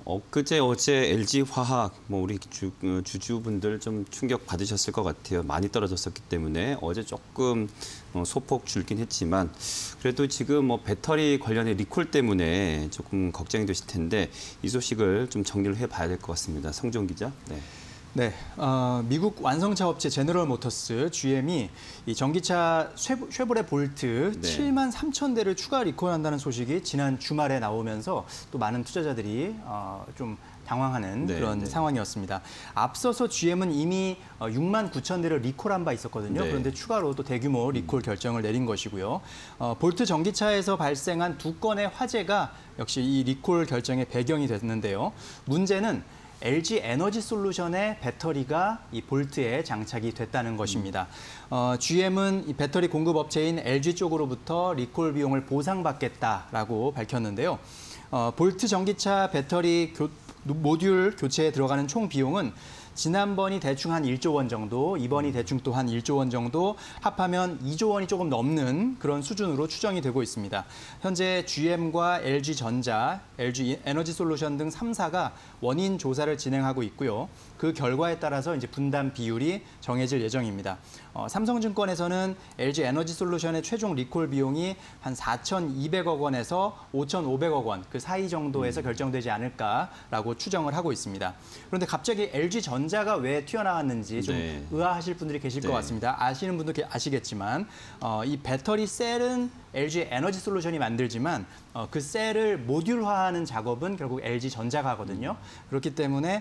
엊그제 어제 LG화학 우리 주주분들 좀 충격 받으셨을 것 같아요. 많이 떨어졌었기 때문에 어제 조금 소폭 줄긴 했지만 그래도 지금 배터리 관련의 리콜 때문에 조금 걱정이 되실 텐데 이 소식을 좀 정리를 해봐야 될 것 같습니다. 성종 기자. 네. 네, 미국 완성차 업체 제너럴 모터스, GM이 이 전기차 쉐보레 볼트 네. 7만 3천 대를 추가 리콜한다는 소식이 지난 주말에 나오면서 또 많은 투자자들이 좀 당황하는 그런 상황이었습니다. 앞서서 GM은 이미 6만 9천 대를 리콜한 바 있었거든요. 네. 그런데 추가로 또 대규모 리콜 결정을 내린 것이고요. 볼트 전기차에서 발생한 2건의 화재가 역시 이 리콜 결정의 배경이 됐는데요. 문제는 LG 에너지 솔루션의 배터리가 이 볼트에 장착이 됐다는 것입니다. GM은 이 배터리 공급 업체인 LG 쪽으로부터 리콜 비용을 보상받겠다라고 밝혔는데요. 볼트 전기차 배터리 모듈 교체에 들어가는 총 비용은 지난번이 대충 한 1조 원 정도, 이번이 대충 또 한 1조 원 정도, 합하면 2조 원이 조금 넘는 그런 수준으로 추정이 되고 있습니다. 현재 GM과 LG전자, LG 에너지 솔루션 등 3사가 원인 조사를 진행하고 있고요. 그 결과에 따라서 이제 분담 비율이 정해질 예정입니다. 삼성증권에서는 LG 에너지 솔루션의 최종 리콜 비용이 한 4,200억 원에서 5,500억 원 그 사이 정도에서 결정되지 않을까라고 추정을 하고 있습니다. 그런데 갑자기 LG전자가 왜 튀어나왔는지 좀 의아하실 분들이 계실 것 같습니다. 아시는 분도 아시겠지만 이 배터리 셀은 LG 에너지 솔루션이 만들지만 그 셀을 모듈화하는 작업은 결국 LG전자가 하거든요. 그렇기 때문에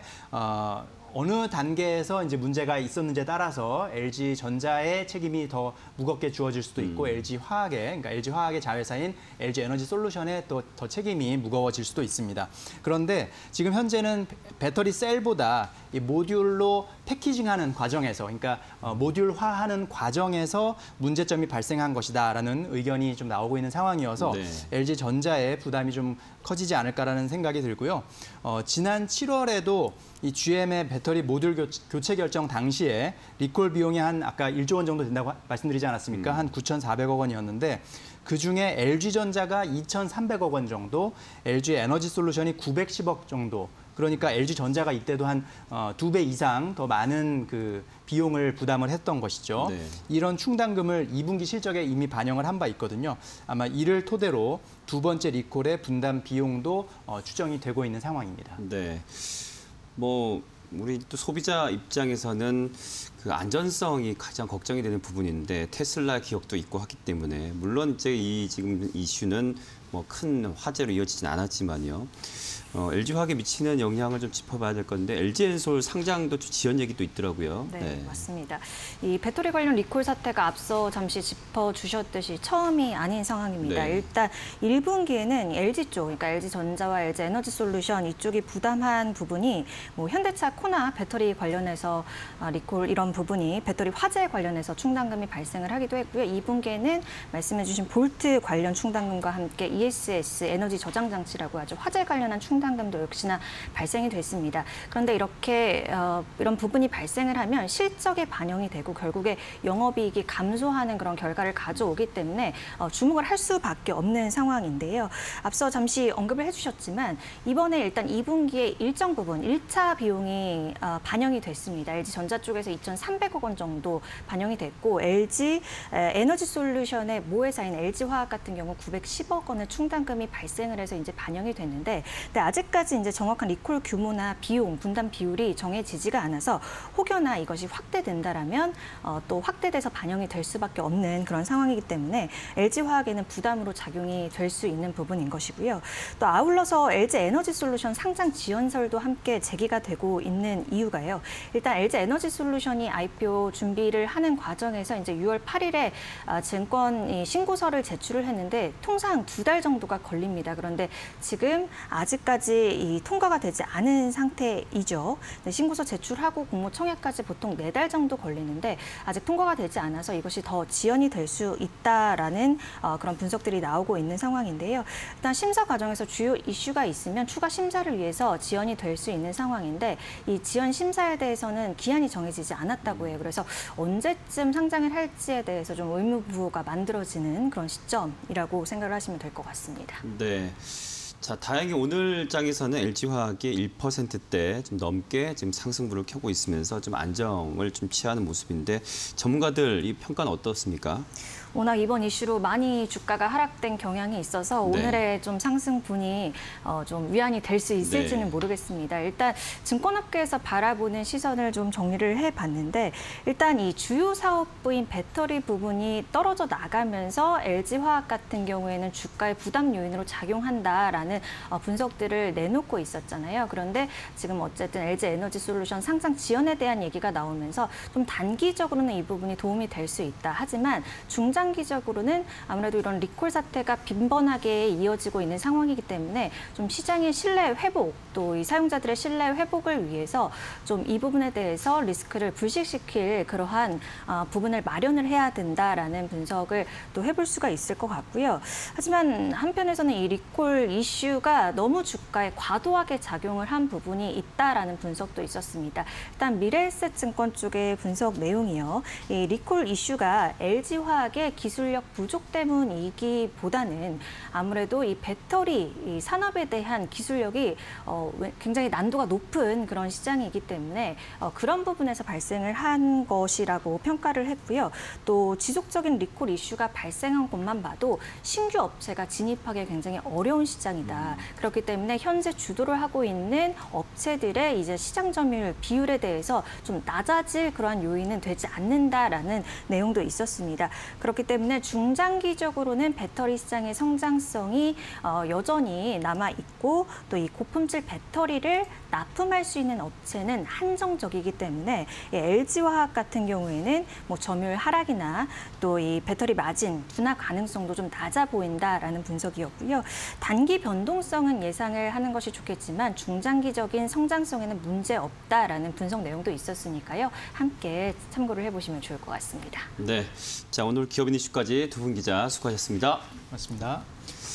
어느 단계에서 이제 문제가 있었는지에 따라서 LG전자의 책임이 더 무겁게 주어질 수도 있고 그러니까 LG화학의 자회사인 LG에너지솔루션의 또 더 책임이 무거워질 수도 있습니다. 그런데 지금 현재는 배터리 셀보다 이 모듈로 패키징하는 과정에서, 그러니까 모듈화하는 과정에서 문제점이 발생한 것이다라는 의견이 좀 나오고 있는 상황이어서 LG전자의 부담이 좀 커지지 않을까라는 생각이 들고요. 지난 7월에도 이 GM의 배터리 모듈 교체 결정 당시에 리콜 비용이 한 아까 1조 원 정도 된다고 말씀드리지 않았습니까? 한 9,400억 원이었는데 그중에 LG전자가 2,300억 원 정도, LG 에너지 솔루션이 910억 정도. 그러니까 LG전자가 이때도 한 2배 이상 더 많은 그 비용을 부담을 했던 것이죠. 이런 충당금을 2분기 실적에 이미 반영을 한 바 있거든요. 아마 이를 토대로 두 번째 리콜의 분담 비용도 추정이 되고 있는 상황입니다. 네. 우리 또 소비자 입장에서는 그 안전성이 가장 걱정이 되는 부분인데 테슬라 기업도 있고 하기 때문에 물론 이제 지금 이슈는 큰 화제로 이어지진 않았지만요. LG화학에 미치는 영향을 좀 짚어봐야 될 건데 LG엔솔 상장도 지연 얘기도 있더라고요. 네, 맞습니다. 이 배터리 관련 리콜 사태가 앞서 잠시 짚어주셨듯이 처음이 아닌 상황입니다. 일단 1분기에는 LG 쪽, 그러니까 LG전자와 LG에너지솔루션 이쪽이 부담한 부분이 현대차 코나 배터리 관련해서 리콜 이런 부분이 배터리 화재 관련해서 충당금이 발생을 하기도 했고요. 2분기에는 말씀해주신 볼트 관련 충당금과 함께 ESS 에너지 저장 장치라고 하죠. 화재 관련한 충당금도 역시나 발생이 됐습니다. 그런데 이렇게 이런 부분이 발생을 하면 실적에 반영이 되고 결국에 영업이익이 감소하는 그런 결과를 가져오기 때문에 주목을 할 수밖에 없는 상황인데요. 앞서 잠시 언급을 해주셨지만 이번에 일단 2분기에 일정 부분 1차 비용이 반영이 됐습니다. LG전자 쪽에서 2,300억 원 정도 반영이 됐고 LG 에너지솔루션의 모회사인 LG화학 같은 경우 910억 원의 충당금이 발생을 해서 이제 반영이 됐는데 아직까지 이제 정확한 리콜 규모나 비용, 분담 비율이 정해지지가 않아서 혹여나 이것이 확대된다라면 또 확대돼서 반영이 될 수밖에 없는 그런 상황이기 때문에 LG화학에는 부담으로 작용이 될 수 있는 부분인 것이고요. 또 아울러서 LG에너지솔루션 상장 지연설도 함께 제기가 되고 있는 이유가요. 일단 LG에너지솔루션이 IPO 준비를 하는 과정에서 이제 6월 8일에 증권 신고서를 제출을 했는데 통상 2달 정도가 걸립니다. 그런데 지금 아직까지 통과가 되지 않은 상태이죠. 신고서 제출하고 공모청약까지 보통 4달 정도 걸리는데 아직 통과가 되지 않아서 이것이 더 지연이 될 수 있다라는 그런 분석들이 나오고 있는 상황인데요. 일단 심사 과정에서 주요 이슈가 있으면 추가 심사를 위해서 지연이 될 수 있는 상황인데 이 지연 심사에 대해서는 기한이 정해지지 않았다고 해요. 그래서 언제쯤 상장을 할지에 대해서 좀 의무부호가 만들어지는 그런 시점이라고 생각을 하시면 될 것 같습니다. 네. 자, 다행히 오늘 장에서는 LG화학이 1%대 좀 넘게 지금 상승분을 켜고 있으면서 좀 안정을 좀 취하는 모습인데 전문가들 이 평가는 어떻습니까? 워낙 이번 이슈로 많이 주가가 하락된 경향이 있어서 네. 오늘의 좀 상승분이 좀 위안이 될 수 있을지는 네. 모르겠습니다. 일단 증권업계에서 바라보는 시선을 좀 정리를 해봤는데 일단 이 주요 사업부인 배터리 부분이 떨어져 나가면서 LG화학 같은 경우에는 주가의 부담 요인으로 작용한다라는 분석들을 내놓고 있었잖아요. 그런데 지금 어쨌든 LG에너지솔루션 상장 지연에 대한 얘기가 나오면서 좀 단기적으로는 이 부분이 도움이 될 수 있다. 하지만 중장기적으로는 아무래도 이런 리콜 사태가 빈번하게 이어지고 있는 상황이기 때문에 좀 시장의 신뢰 회복, 또 이 사용자들의 신뢰 회복을 위해서 좀 이 부분에 대해서 리스크를 불식시킬 그러한 부분을 마련을 해야 된다라는 분석을 또 해볼 수가 있을 것 같고요. 하지만 한편에서는 이 리콜 이슈가 너무 주가에 과도하게 작용을 한 부분이 있다라는 분석도 있었습니다. 일단 미래에셋증권 쪽의 분석 내용이요. 이 리콜 이슈가 LG화학의 기술력 부족 때문이기보다는 아무래도 이 배터리 이 산업에 대한 기술력이 굉장히 난도가 높은 그런 시장이기 때문에 그런 부분에서 발생을 한 것이라고 평가를 했고요. 또 지속적인 리콜 이슈가 발생한 것만 봐도 신규 업체가 진입하기 굉장히 어려운 시장이다. 그렇기 때문에 현재 주도를 하고 있는 업체들의 이제 시장 점유율 비율에 대해서 좀 낮아질 그러한 요인은 되지 않는다라는 내용도 있었습니다. 그렇기 때문에 중장기적으로는 배터리 시장의 성장성이 여전히 남아 있고 또 이 고품질 배터리를 납품할 수 있는 업체는 한정적이기 때문에 LG화학 같은 경우에는 뭐 점유율 하락이나 또 이 배터리 마진 둔화 가능성도 좀 낮아 보인다라는 분석이었고요. 단기 변동성은 예상을 하는 것이 좋겠지만 중장기적인 성장성에는 문제 없다라는 분석 내용도 있었으니까요. 함께 참고를 해보시면 좋을 것 같습니다. 네, 자 오늘 기업인 이슈까지 두 분 기자 수고하셨습니다. 맞습니다.